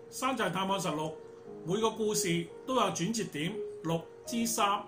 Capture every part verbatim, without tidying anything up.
山寨探案實錄，每個故事都有轉折點。六之三。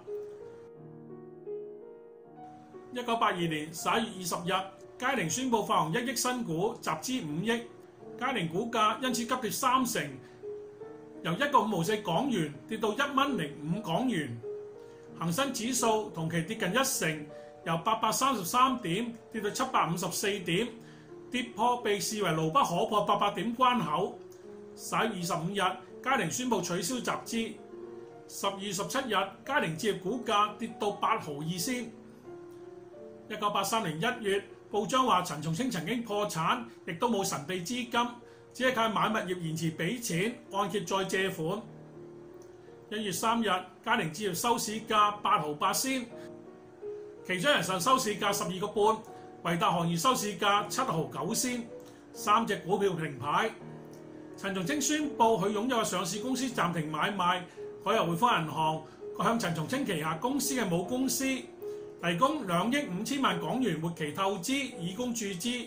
一九八二年十一月二十日，佳寧宣布發行一億新股，集資五億，佳寧股價因此急跌三成，由一個五毫四港元跌到一蚊零五港元。恒生指數同期跌近一成，由八百三十三點跌到七百五十四點，跌破被視為牢不可破八百點關口。十一月二十五日，佳寧宣布取消集資。十二月十七日，佳寧置業股價跌到八毫二仙。一九八三年一月，報章話陳松青曾經破產，亦都冇神秘資金，只係靠買物業延遲俾錢，按揭再借款。一月三日，佳寧置業收市價八毫八仙，其中人壽收市價十二個半，維達行業收市價七毫九仙，三隻股票停牌。陳松青宣布佢擁有嘅上市公司暫停買賣，改由匯豐銀行向陳松青旗下公司嘅母公司提供兩億五千萬港元活期透支，以供注資。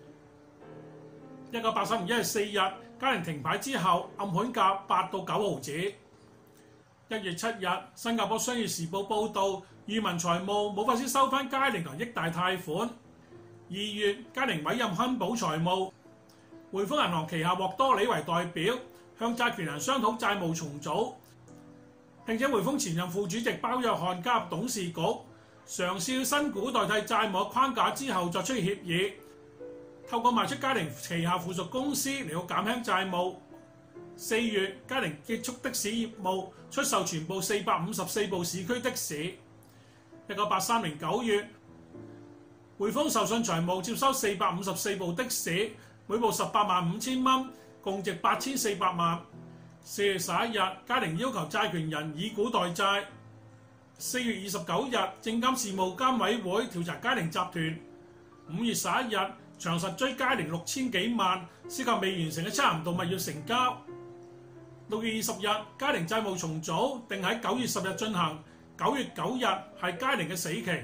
一九八三年一月四日，佳寧停牌之後，暗盤價八到九毫子。一月七日，新加坡商業時報報導，裕民財務冇法子收翻佳寧同億大貸款。二月，佳寧委任亨寶財務、匯豐銀行旗下獲多利為代表，向債權人商討債務重組，並且匯豐前任副主席包約翰加入董事局，嘗試新股代替債務嘅框架之後作出協議，透過賣出佳寧旗下附屬公司嚟到減輕債務。四月，佳寧結束的士業務，出售全部四百五十四部市區的士。一九八三年九月，匯豐受信財務接收四百五十四部的士，每部十八萬五千蚊，共值八千四百萬。四月十一日，佳寧要求債權人以股代債。四月二十九日，證監事務監委會調查佳寧集團。五月十一日，長實追佳寧六千幾萬，涉及未完成嘅漆咸道物業成交。六月二十日，佳寧債務重組定喺九月十日進行，九月九日係佳寧嘅死期。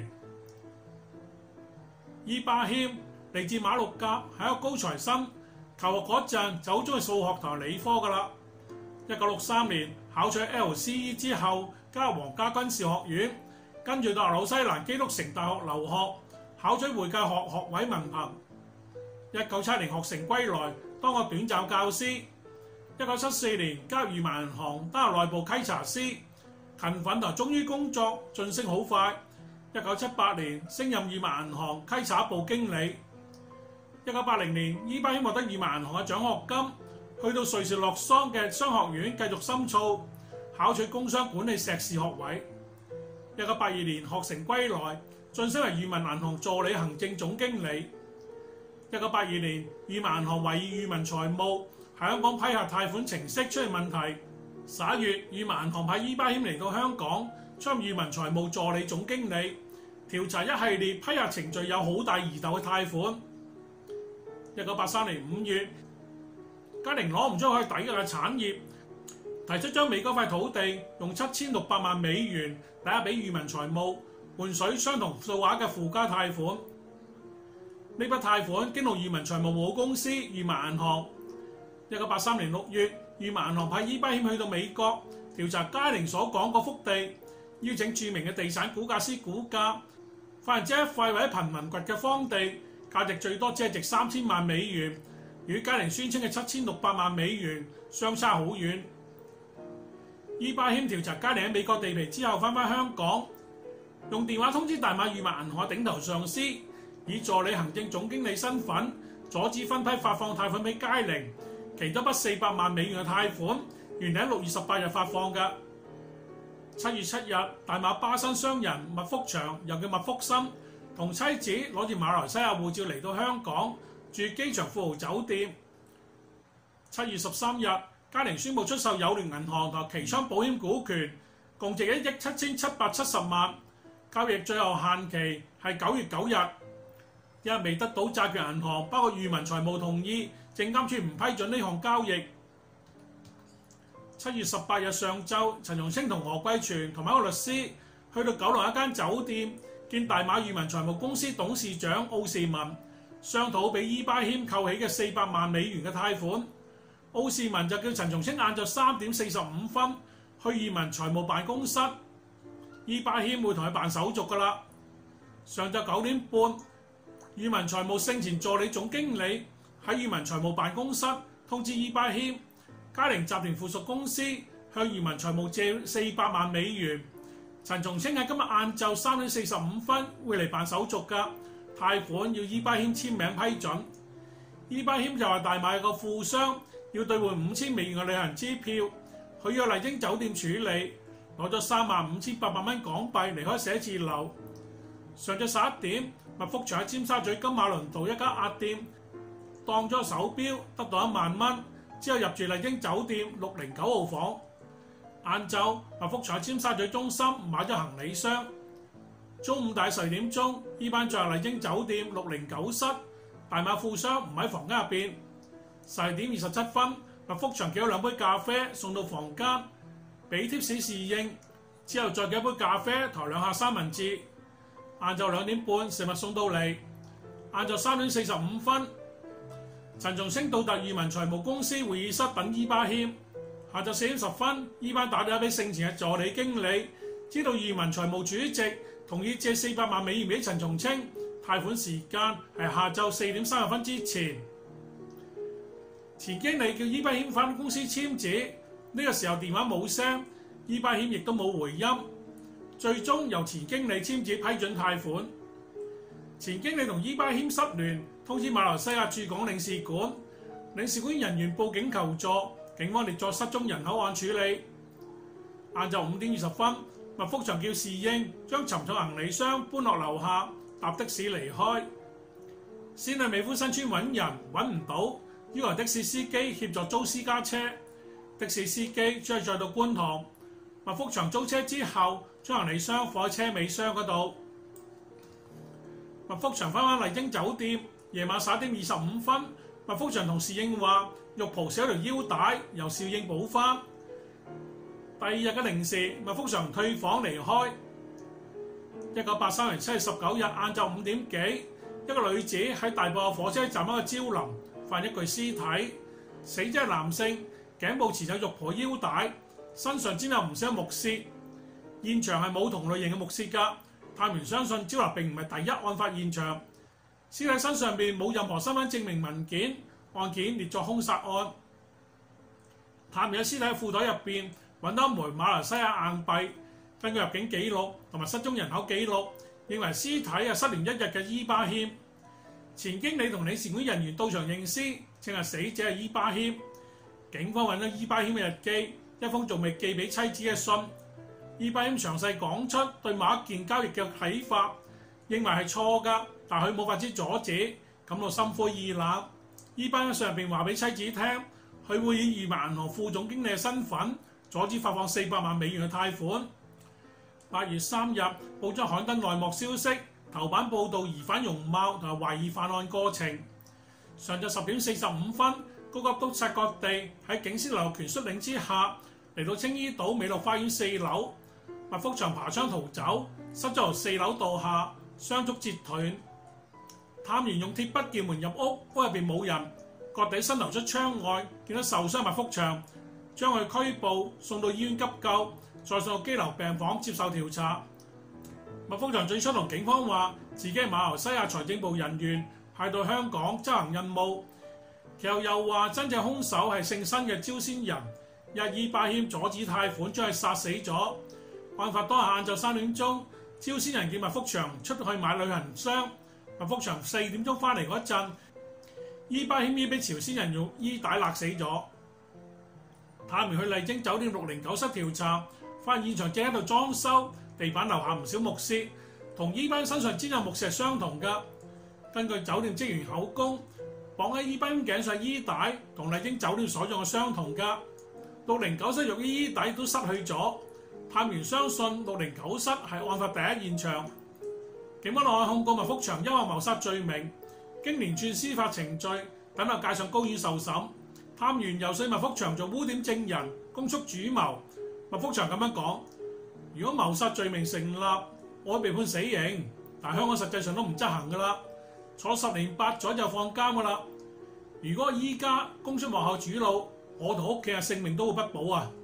伊巴謙嚟自馬六甲，係一個高材生，求學嗰陣就好中意數學同理科噶啦。一九六三年考取 L C E 之後，加入皇家軍事學院，跟住到紐西蘭基督城大學留學，考取會計學學位文憑。一九七零學成歸來，當個短暫教師。一九七四年加入裕民銀行，擔任內部稽查師，勤奮同忠於工作，晉升好快。一九七八年升任裕民銀行稽查部經理。一九八零年，伊巴謙獲得裕民銀行嘅獎學金，去到瑞士洛桑嘅商學院繼續深造，考取工商管理碩士學位。一九八二年學成歸來，晉升為裕民銀行助理行政總經理。一九八二年，裕民銀行懷疑裕民財務喺香港批核貸款程式出現問題。十一月，裕民銀行派伊巴謙嚟到香港，出任裕民財務助理總經理，調查一系列批核程序有好大疑竇嘅貸款。一九八三年五月，佳寧攞唔出可以抵押嘅產業，提出將美嗰塊土地用七千六百萬美元抵押俾裕民財務，換取相同數額嘅附加貸款。呢筆貸款經過裕民財務母公司裕民銀行。一九八三年六月，裕民銀行派伊巴謙去到美國調查佳寧所講嗰幅地，邀請著名嘅地產估價師估價，發現這一塊位貧民掘嘅荒地價值最多只係值三千萬美元，與佳寧宣稱嘅七千六百萬美元相差好遠。伊巴謙調查佳寧喺美國地皮之後翻返香港，用電話通知大馬裕民銀行嘅頂頭上司，以助理行政總經理身份阻止分批發放貸款俾佳寧。其中筆四百萬美元嘅貸款，原定喺六月十八日發放嘅。七月七日，大馬巴新商人麥福祥，又叫麥福森，同妻子攞住馬來西亞護照嚟到香港，住機場富豪酒店。七月十三日，佳寧宣布出售友聯銀行同旗倉保險股權，共值一億七千七百七十萬。交易最後限期係九月九日，因為未得到債權銀行包括裕民財務同意，證監處唔批准呢項交易。七月十八日上晝，陳松青同何桂全同埋一個律師去到九龍一間酒店，見大馬裕民財務公司董事長奧士文，商討俾伊巴謙扣起嘅四百萬美元嘅貸款。 奧士文就叫陳松青晏晝三點四十五分去移民財務辦公室，伊巴謙會同佢辦手續㗎啦。上晝九點半，移民財務盛前助理總經理喺移民財務辦公室通知伊巴謙，佳寧集團附屬公司向移民財務借四百萬美元。陳松青喺今日晏晝三點四十五分會嚟辦手續㗎，貸款要伊巴謙簽名批准。伊巴謙就話大馬有個富商要兌換五千美元嘅旅行支票，佢要麗晶酒店處理，攞咗三萬五千八百蚊港幣離開寫字樓。上晝十一點，麥福祥喺尖沙咀金馬倫道一家鴨店當咗手錶，得到一萬蚊，之後入住麗晶酒店六零九號房。晏晝，麥福祥喺尖沙咀中心買咗行李箱。中午大十二點鐘，依班再入麗晶酒店六零九室，大馬富商唔喺房間入邊。十二點二十七分，麥福祥叫咗兩杯咖啡送到房間，俾貼士侍應，之後再叫一杯咖啡抬兩下三文治。晏晝兩點半，食物送到嚟。晏晝三點四十五分，陳松青到達移民財務公司會議室等伊巴謙。下晝四點十分，伊班打電話俾盛前嘅助理經理，知道移民財務主席同意借四百萬美元俾陳松青，貸款時間係下晝四點三十分之前。前經理叫伊巴謙返公司簽字，呢、這個時候電話冇聲，伊巴謙亦都冇回音。最終由前經理簽字批准貸款。前經理同伊巴謙失聯，通知馬來西亞駐港領事館，領事館人員報警求助，警方列作失蹤人口案處理。晏晝五點二十分，麥福祥叫侍應將沉重行李箱搬落樓下，搭的士離開。先去美孚新村揾人，揾唔到，要求的士司機協助租私家車。的士司機將佢載到觀塘。麥福祥租車之後，將行李箱放喺車尾箱嗰度。麥福祥翻返麗晶酒店，夜晚十一點二十五分，麥福祥同侍應話浴袍少條腰帶，由侍應補翻。第二日嘅零時，麥福祥退房離開。一九八三年七月十九日晏晝五點幾，一個女子喺大埔火車站一個蕉林發現一具屍體，死者係男性，頸部持有浴袍腰帶，身上沾有唔少木屑。現場係冇同類型嘅木屑㗎。探員相信蕉林並唔係第一案發現場。屍體身上邊冇任何身份證明文件，案件列作兇殺案。探員喺屍體嘅褲袋入邊揾到一枚馬來西亞硬幣，根據入境記錄同埋失蹤人口記錄，認為屍體係失聯一日嘅伊巴謙。前經理同領事館人員到場認屍，稱係死者係伊巴謙。警方揾到伊巴謙嘅日記，一封仲未寄俾妻子嘅信。伊巴謙詳細講出對某一件交易嘅睇法，認為係錯㗎，但佢冇法子阻止，感到心灰意冷。伊巴謙喺信入邊話俾妻子聽，佢會以移民銀行副總經理嘅身份阻止發放四百萬美元嘅貸款。八月三日，報章刊登內幕消息，頭版報導疑犯容貌同埋懷疑犯案過程。上晝十點四十五分，高級督察各地喺警司劉玉權率領之下嚟到青衣島美樂花園四樓。麥福祥爬窗逃走，失咗由四樓墮下，雙足折斷。探員用鐵筆撬門入屋，屋入邊冇人，割地伸頭出窗外，見到受傷麥福祥，將佢拘捕送到醫院急救，再送到羈留病房接受調查。麥福祥最初同警方話自己係馬來西亞財政部人員，派到香港執行任務。其後又話真正兇手係姓辛嘅招仙人，日伊巴謙阻止貸款，將佢殺死咗。案發當日晏晝三點鐘，招仙人叫麥福祥出去買旅行箱。麥福祥四點鐘翻嚟嗰陣，伊巴謙已俾朝鮮人用衣帶勒死咗。探員去麗晶酒店六零九室調查，發現現場正喺度裝修，地板留下唔少木屑，同伊巴謙身上沾有木屑相同㗎。根據酒店職員口供，綁喺伊巴謙頸上衣帶同麗晶酒店所用嘅相同㗎。六零九室用嘅衣帶都失去咗。探員相信六零九室係案發第一現場。警方落案控告麥福祥因為謀殺罪名，經連串司法程序，等候介上高院受審。探員游說麥福祥做污點證人，供述主謀。麥福祥咁樣講：如果謀殺罪名成立，我會被判死刑，但香港實際上都唔執行㗎啦，坐十年八載就放監㗎啦。如果依家供出幕後主腦， 我同屋企嘅性命都會不保啊！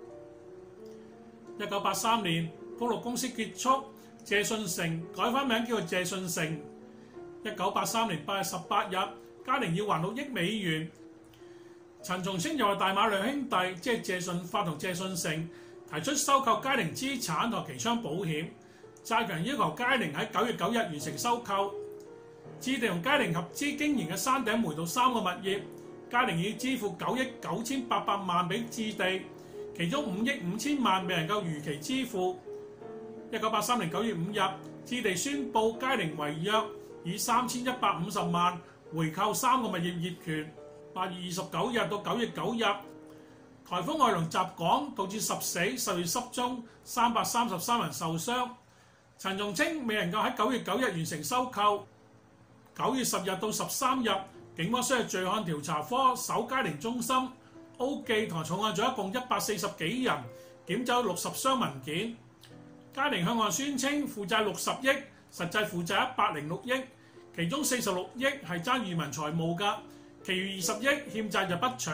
一九八三年，福祿公司結束，謝遜成改翻名叫做謝遜成。一九八三年八月十八日，佳寧要還六億美元。陳松青又係大馬兩兄弟，即係謝順發同謝遜成提出收購佳寧資產同期倉保險。債權人要求佳寧喺九月九日完成收購。置地同佳寧合資經營嘅山頂梅道三個物業，佳寧已支付九億九千八百萬俾置地，其中五億五千萬未能夠如期支付。一九八三年九月五日，置地宣布佳寧違約，以三千一百五十萬回購三個物業業權。八月二十九日到九月九日，颱風愛龍襲港，導致十死十月失蹤，三百三十三人受傷。陳松青未能夠喺九月九日完成收購。九月十日到十三日，警方需要罪案調查科搜佳寧中心、O記同重案組一共一百四十幾人，檢走六十箱文件。佳寧向外宣稱負債六十億，實際負債一百零六億，其中四十六億係爭裕民財務㗎。其餘二十億欠債就不償。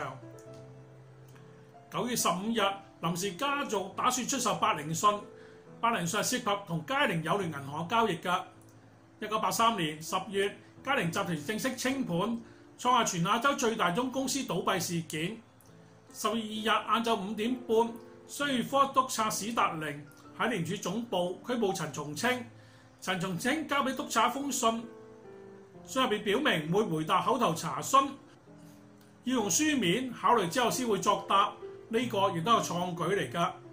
九月十五日，林氏家族打算出售百靈信，百靈信係涉及同佳寧友聯銀行嘅交易㗎。一九八三年十月，佳寧集團正式清盤，創下全亞洲最大宗公司倒閉事件。十月二日晏晝五點半，商業科督察史達寧喺廉署總部拘捕陳松青。陳松青交俾督察一封信，信入邊表明會回答口頭查詢，要用書面考慮之後先會作答。呢、這個亦都係創舉嚟㗎。